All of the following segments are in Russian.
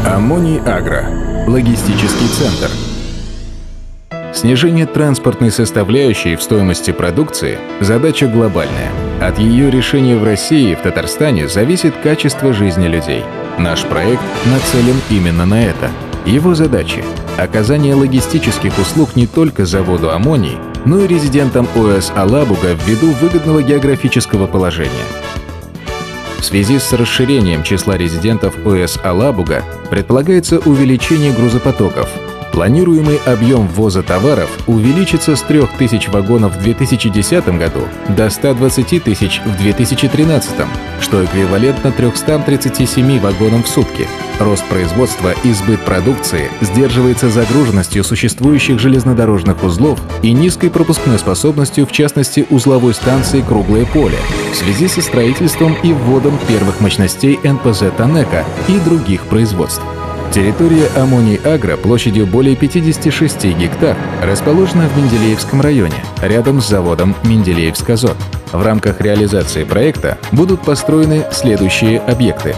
Аммоний Агро. Логистический центр. Снижение транспортной составляющей в стоимости продукции – задача глобальная. От ее решения в России и в Татарстане зависит качество жизни людей. Наш проект нацелен именно на это. Его задачи – оказание логистических услуг не только заводу «Аммоний», но и резидентам ОС «Алабуга» ввиду выгодного географического положения. В связи с расширением числа резидентов ОС «Алабуга» предполагается увеличение грузопотоков. Планируемый объем ввоза товаров увеличится с 3000 вагонов в 2010 году до 120 тысяч в 2013, что эквивалентно 337 вагонам в сутки. Рост производства и сбыт продукции сдерживается загруженностью существующих железнодорожных узлов и низкой пропускной способностью, в частности, узловой станции «Круглое поле», в связи со строительством и вводом первых мощностей НПЗ «Танека» и других производств. Территория Аммоний Агро площадью более 56 гектар расположена в Менделеевском районе, рядом с заводом Менделеевск-Азот. В рамках реализации проекта будут построены следующие объекты.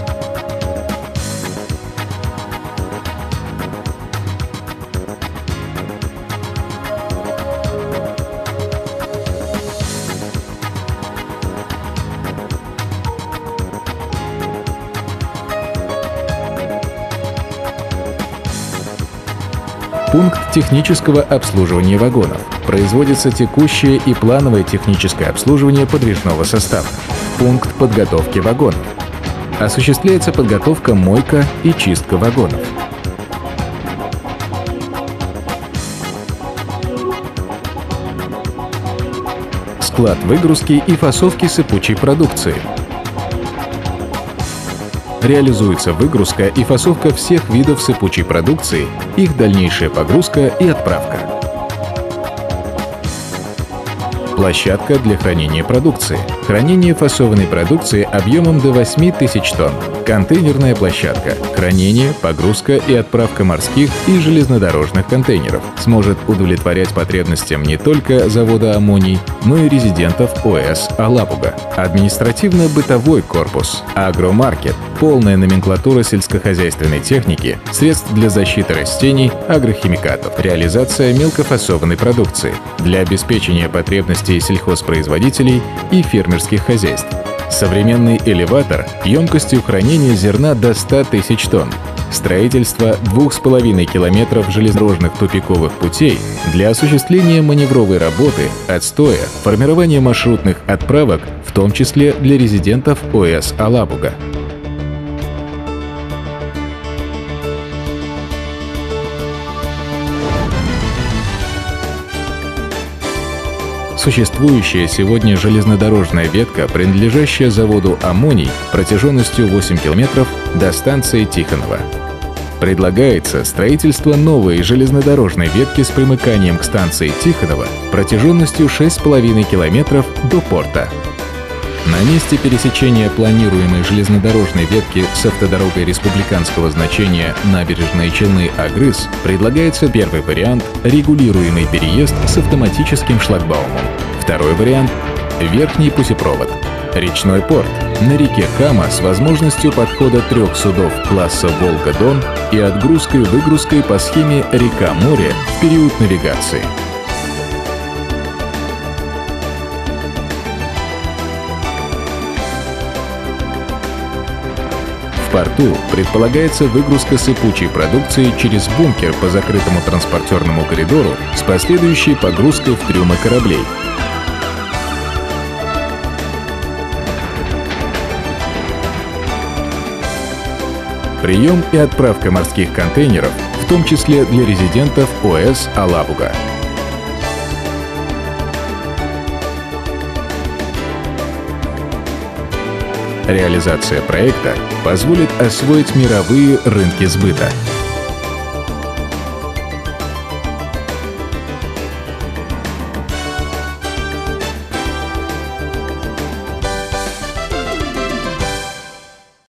Пункт технического обслуживания вагонов. Производится текущее и плановое техническое обслуживание подвижного состава. Пункт подготовки вагонов. Осуществляется подготовка, мойка и чистка вагонов. Склад выгрузки и фасовки сыпучей продукции. Реализуется выгрузка и фасовка всех видов сыпучей продукции, их дальнейшая погрузка и отправка. Площадка для хранения продукции. Хранение фасованной продукции объемом до 8000 тонн. Контейнерная площадка. Хранение, погрузка и отправка морских и железнодорожных контейнеров. Сможет удовлетворять потребностям не только завода «Аммоний», но и резидентов ОС «Алабуга». Административно-бытовой корпус. Агромаркет. Полная номенклатура сельскохозяйственной техники, средств для защиты растений, агрохимикатов. Реализация мелкофасованной продукции для обеспечения потребностей сельхозпроизводителей и фермерских хозяйств. Современный элеватор емкостью хранения зерна до 100 тысяч тонн. Строительство 2,5 километров железнодорожных тупиковых путей для осуществления маневровой работы, отстоя, формирования маршрутных отправок, в том числе для резидентов ОС «Алабуга». Существующая сегодня железнодорожная ветка, принадлежащая заводу «Аммоний» протяженностью 8 километров до станции Тихоново. Предлагается строительство новой железнодорожной ветки с примыканием к станции Тихоново протяженностью 6,5 километров до порта. На месте пересечения планируемой железнодорожной ветки с автодорогой республиканского значения Набережные Челны-Агрыз предлагается первый вариант – регулируемый переезд с автоматическим шлагбаумом. Второй вариант – верхний путепровод. Речной порт на реке Кама с возможностью подхода 3 судов класса «Волга-Дон» и отгрузкой-выгрузкой по схеме «Река-море» в период навигации. В порту предполагается выгрузка сыпучей продукции через бункер по закрытому транспортерному коридору с последующей погрузкой в трюмы кораблей. Прием и отправка морских контейнеров, в том числе для резидентов ОС «Алабуга». Реализация проекта позволит освоить мировые рынки сбыта.